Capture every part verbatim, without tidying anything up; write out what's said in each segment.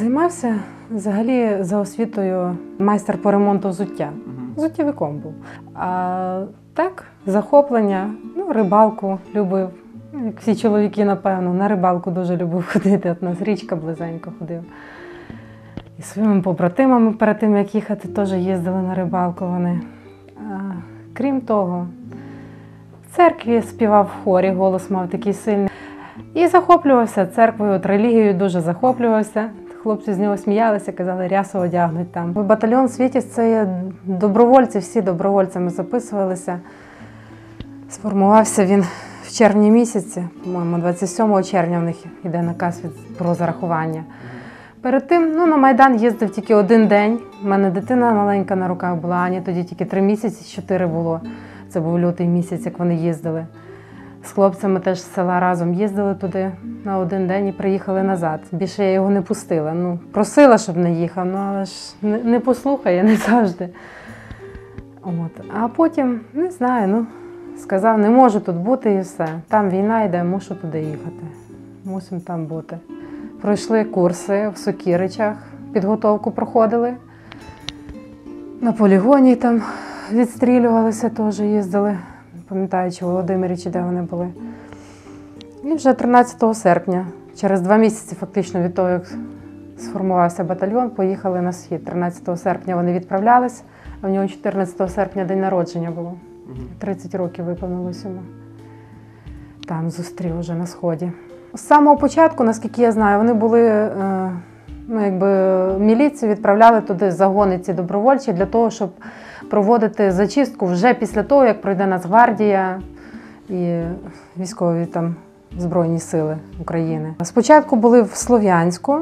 Займався взагалі за освітою майстер по ремонту взуття. Взуттєвиком був. А так, захоплення, ну, рибалку любив. Як всі чоловіки, напевно, на рибалку дуже любив ходити. От у нас річка близенько ходив. І своїми побратимами перед тим, як їхати, теж їздили на рибалку вони. А, крім того, в церкві співав в хорі, голос мав такий сильний. І захоплювався церквою, от релігією дуже захоплювався. Хлопці з нього сміялися, казали, рясу одягнуть там. Батальйон «Світязь» – це є добровольці, всі добровольцями записувалися. Сформувався він в червні місяці, по-моєму, двадцять сьомого червня в них йде наказ від, про зарахування. Перед тим, ну, на Майдан їздив тільки один день. У мене дитина маленька на руках була, Ані тоді тільки три місяці, чотири було. Це був лютий місяць, як вони їздили. З хлопцями теж з села разом їздили туди на один день і приїхали назад. Більше я його не пустила. Ну, просила, щоб не їхав, ну, але ж не, не послухає, не завжди. От. А потім, не знаю, ну, сказав, не можу тут бути і все. Там війна йде, мушу туди їхати. Мусимо там бути. Пройшли курси в Сокіричах, підготовку проходили. На полігоні там відстрілювалися, теж їздили. Не пам'ятаю, чи в Володимирі, чи де вони були. І вже тринадцятого серпня, через два місяці фактично від того, як сформувався батальйон, поїхали на схід. тринадцятого серпня вони відправлялись, а в нього чотирнадцятого серпня день народження було. тридцять років виповнилось йому. Там зустрів вже на сході. З самого початку, наскільки я знаю, вони були, ну, якби, міліцію відправляли туди загони ці добровольчі для того, щоб проводити зачистку вже після того, як пройде Нацгвардія і військові там Збройні сили України. Спочатку були в Слов'янську,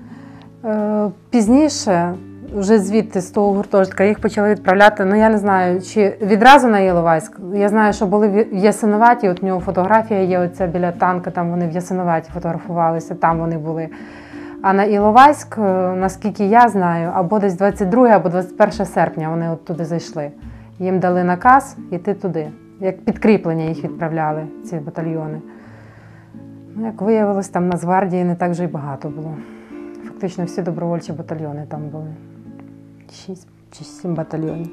пізніше, вже звідти, з того гуртожитка, їх почали відправляти, ну я не знаю, чи відразу на Іловайськ. Я знаю, що були в Ясиноваті, от у нього фотографія є, оця біля танка, там вони в Ясиноваті фотографувалися, там вони були. А на Іловайськ, наскільки я знаю, або десь двадцять друге, або двадцять перше серпня вони от туди зайшли. Їм дали наказ йти туди. Як підкріплення їх відправляли, ці батальйони. Ну, як виявилось, там Нацгвардії не так вже й багато було. Фактично всі добровольчі батальйони там були. Шість чи сім батальйонів.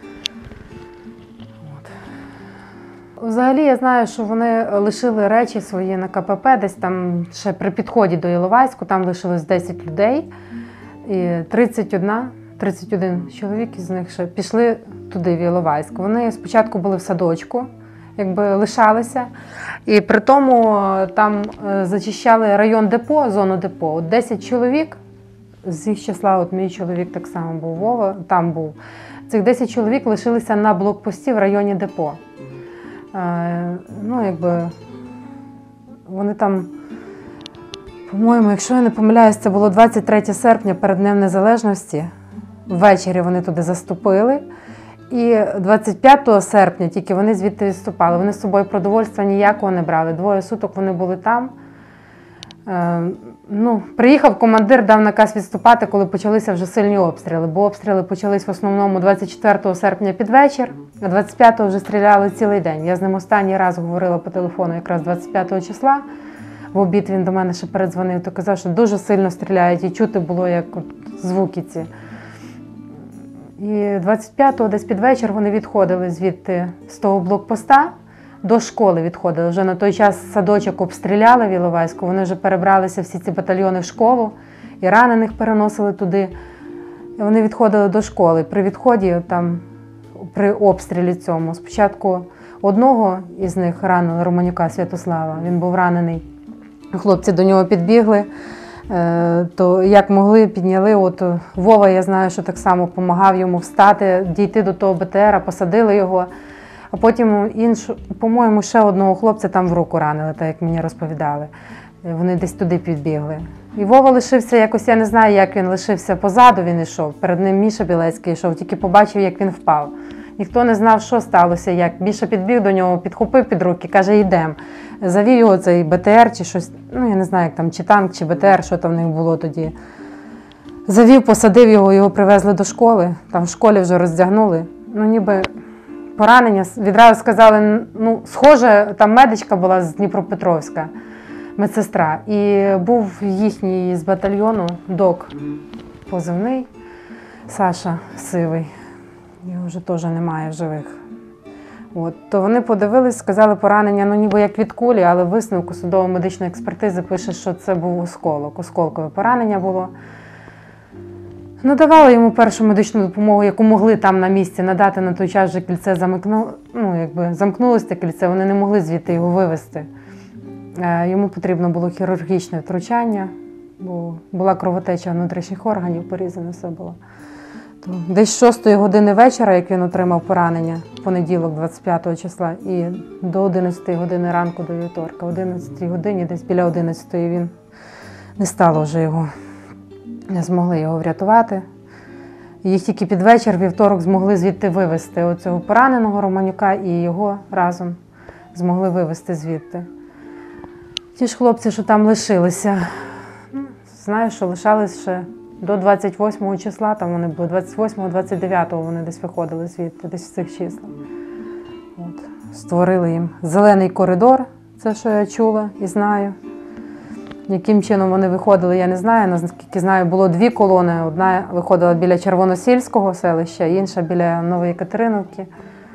От. Взагалі я знаю, що вони лишили речі свої на ка пе пе, десь там ще при підході до Іловайську, там лишилось десять людей. І тридцять один чоловік із них ще пішли туди, в Іловайськ. Вони спочатку були в садочку, якби лишалися. І при тому там зачищали район депо, зону депо. От десять чоловік, з їх числа, от мій чоловік так само був, Вова, там був. Цих десять чоловік лишилися на блокпості в районі депо. Е, ну, якби, вони там, по-моєму, якщо я не помиляюсь, це було двадцять третє серпня, перед Днем Незалежності. Ввечері вони туди заступили. І двадцять п'ятого серпня тільки вони звідти відступали. Вони з собою продовольства ніякого не брали. Двоє суток вони були там. Е, ну, приїхав командир, дав наказ відступати, коли почалися вже сильні обстріли. Бо обстріли почались в основному двадцять четвертого серпня під вечір, а двадцять п'ятого вже стріляли цілий день. Я з ним останній раз говорила по телефону якраз двадцять п'ятого числа. В обід він до мене ще передзвонив, то казав, що дуже сильно стріляють і чути було, як от звуки ці. І двадцять п'ятого десь під вечір вони відходили звідти з того блокпоста, до школи відходили. Вже на той час садочок обстріляли в Іловайську, вони вже перебралися всі ці батальйони в школу, і ранених переносили туди. І вони відходили до школи. При відході, там, при обстрілі цьому, спочатку одного із них ранили, Романюка Святослава, він був ранений. Хлопці до нього підбігли. То як могли, підняли. От Вова, я знаю, що так само допомагав йому встати, дійти до того бе те ера, посадили його. А потім, іншу, по-моєму, ще одного хлопця там в руку ранили, так як мені розповідали. Вони десь туди підбігли. І Вова лишився якось, я не знаю, як він лишився позаду, він йшов. Перед ним Міша Білецький йшов, тільки побачив, як він впав. Ніхто не знав, що сталося, як. Міша підбіг до нього, підхопив під руки, каже, йдемо. Завів його цей бе те ер чи щось, ну я не знаю, як там, чи танк, чи бе те ер, що там в них було тоді. Завів, посадив його, його привезли до школи, там в школі вже роздягнули. Ну ніби поранення, відразу сказали, ну схоже, там медичка була з Дніпропетровська. медсестра. І був їхній з батальйону док позивний, Саша Сивий. Його вже теж немає в живих. От. То вони подивились, сказали поранення, ну ніби як від кулі, але в висновку судово-медичної експертизи пише, що це був осколок. Осколкове поранення було. Надавали йому першу медичну допомогу, яку могли там на місці надати. На той час вже кільце замкнуло, ну, якби замкнулося те кільце, вони не могли звідти його вивезти. Йому потрібно було хірургічне втручання, бо була кровотеча внутрішніх органів, порізане все було. То десь з шостої години вечора, як він отримав поранення, понеділок, двадцять п'ятого числа, і до одинадцятої години ранку до вівторка. В одинадцятій годині, десь біля одинадцятої, він не стало вже його. Не змогли його врятувати. Їх тільки під вечір, вівторок, змогли звідти вивезти оцього пораненого Романюка і його разом змогли вивезти звідти. Ті ж хлопці, що там лишилися, знаю, що лишались ще до двадцять восьмого числа, там вони були, двадцять восьмого, двадцять дев'ятого вони десь виходили звідти, десь в цих числах. От. Створили їм зелений коридор, це що я чула і знаю. Яким чином вони виходили, я не знаю. Наскільки знаю, було дві колони. Одна виходила біля Червоносільського селища, інша біля Нової Катериновки.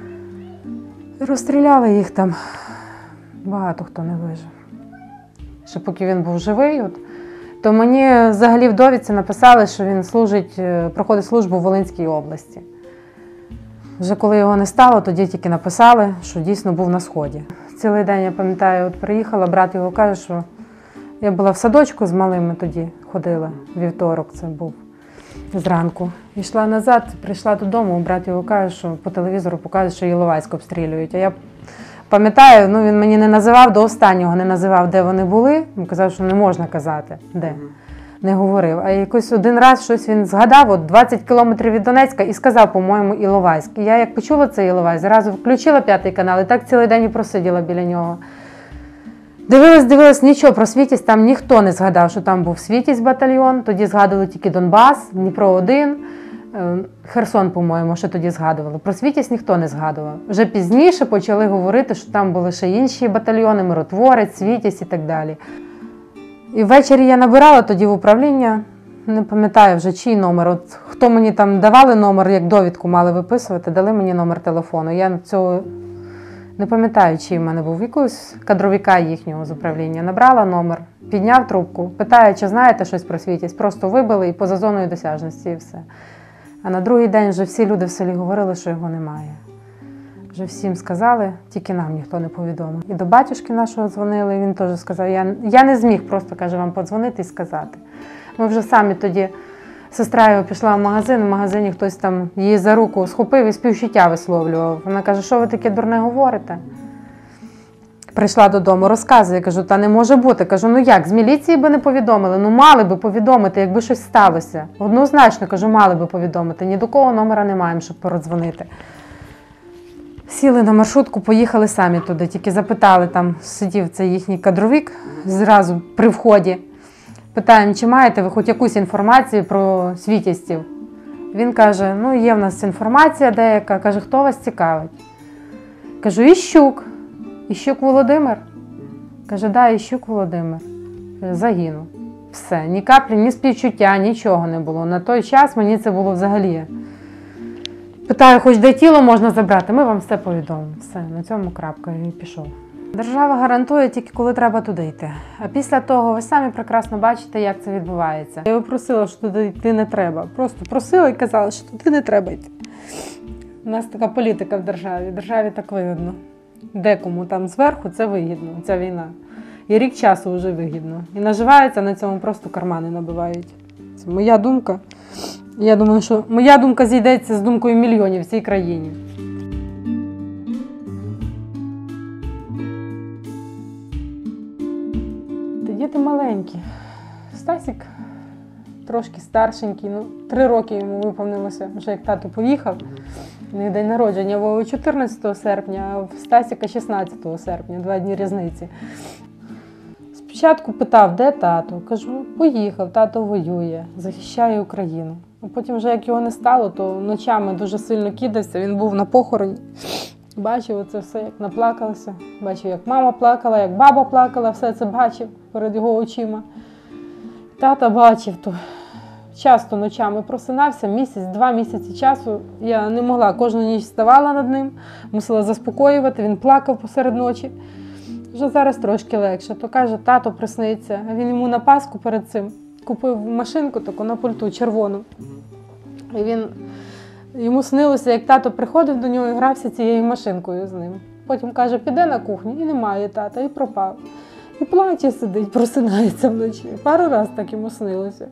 Розстріляли їх там. Багато хто не вижив. Ще поки він був живий, от, то мені взагалі в довідці написали, що він служить, проходить службу в Волинській області. Вже коли його не стало, тоді тільки написали, що дійсно був на Сході. Цілий день, я пам'ятаю, от приїхала, брат його каже, що я була в садочку з малими тоді, ходила, вівторок це був, зранку. Йшла назад, прийшла додому, брат його каже, що по телевізору показують, що Іловайськ обстрілюють. А я пам'ятаю, ну він мені не називав, до останнього не називав, де вони були. Він казав, що не можна казати, де. Не говорив. А якось один раз щось він згадав, от двадцять кілометрів від Донецька, і сказав, по-моєму, Іловайськ. І я як почула цей Іловайськ, зразу включила п'ятий канал і так цілий день і просиділа біля нього. Дивилась, дивилась, нічого про Світязь, там ніхто не згадав, що там був Світязь батальйон, тоді згадували тільки Донбас, Дніпро один, Херсон, по-моєму, ще тоді згадували. Про Світязь ніхто не згадував. Вже пізніше почали говорити, що там були ще інші батальйони, Миротворець, Світязь і так далі. І ввечері я набирала тоді в управління, не пам'ятаю вже чий номер, от хто мені там давали номер, як довідку мали виписувати, дали мені номер телефону. Я цього не пам'ятаю, чий в мене був, якогось кадровика їхнього з управління. Набрала номер, підняв трубку, питає, чи знаєте щось про Світязь. Просто вибили і поза зоною досяжності, і все. А на другий день вже всі люди в селі говорили, що його немає. Вже всім сказали, тільки нам ніхто не повідомив. І до батюшки нашого дзвонили, він теж сказав, я, я не зміг просто, каже, вам подзвонити і сказати. Ми вже самі тоді, сестра його пішла в магазин, в магазині хтось там її за руку схопив і співчуття висловлював. Вона каже, що ви таке дурне говорите? Прийшла додому, розказує, я кажу, та не може бути. Кажу, ну як, з міліції би не повідомили? Ну мали би повідомити, якби щось сталося. Однозначно, кажу, мали би повідомити. Ні до кого номера не маємо, щоб передзвонити. Сіли на маршрутку, поїхали самі туди, тільки запитали, там сидів цей їхній кадровик зразу при вході. Питаємо, чи маєте ви хоч якусь інформацію про світязьків? Він каже, ну є в нас інформація деяка. Каже, хто вас цікавить? Кажу, Іщук. Іщук Володимир? Каже, да, Іщук Володимир. Загинув. Все, ні каплі, ні співчуття, нічого не було. На той час мені це було взагалі. Питаю, хоч де тіло можна забрати, ми вам все повідомимо. Все, на цьому крапка, і пішов. Держава гарантує тільки, коли треба туди йти. А після того ви самі прекрасно бачите, як це відбувається. Я просила, що туди йти не треба. Просто просила і казала, що туди не треба йти. У нас така політика в державі. В державі так вигідно. Декому там зверху це вигідно, ця війна. І рік часу вже вигідно. І наживаються на цьому, просто кармани набивають. Це моя думка. Я думаю, що моя думка зійдеться з думкою мільйонів в цій країні. Діти маленькі. Стасік трошки старшенький, ну, три роки йому виповнилося, вже як тато поїхав. У них день народження Вова чотирнадцятого серпня, а в Стасіка шістнадцятого серпня, два дні різниці. Спочатку питав, де тато? Кажу, поїхав, тато воює, захищає Україну. А потім вже як його не стало, то ночами дуже сильно кидався, він був на похороні. Бачив оце все, як наплакалася. Бачив, як мама плакала, як баба плакала, все це бачив перед його очима. Тата бачив, то часто ночами просинався, місяць, два місяці часу. Я не могла, кожну ніч вставала над ним, мусила заспокоювати, він плакав посеред ночі. Вже зараз трошки легше. То каже, тато присниться. А він йому на Пасху перед цим купив машинку таку на пульту, червону. І він, йому снилося, як тато приходив до нього і грався цією машинкою з ним. Потім каже, піде на кухню, і немає тата, і пропав. І плаче сидить, просинається вночі. Пару разів так йому снилося.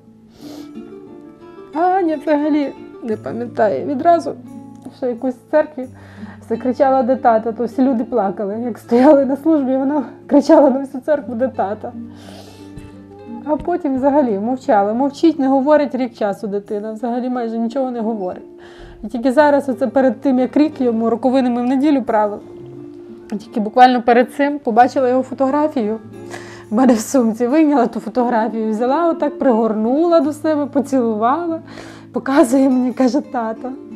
А Аня взагалі не пам'ятає. Відразу, що якусь в церкві закричала, де тата, то всі люди плакали. Як стояли на службі, вона кричала на всю церкву, де тата. А потім взагалі мовчала. Мовчить, не говорить рік часу дитина, взагалі майже нічого не говорить. І тільки зараз, оце перед тим, як рік йому роковини ми в неділю правили, тільки буквально перед цим побачила його фотографію. В мене в сумці вийняла ту фотографію, взяла отак, пригорнула до себе, поцілувала, показує мені, каже, тата.